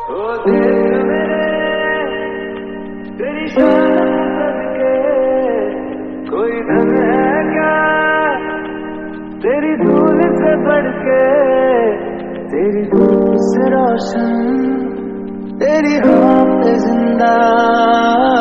ओ देख मेरे तेरी शान सदके कोई धन है क्या तेरी धूल से बढ़ के, तेरी धूप से रोशन तेरी हाथ जिंदा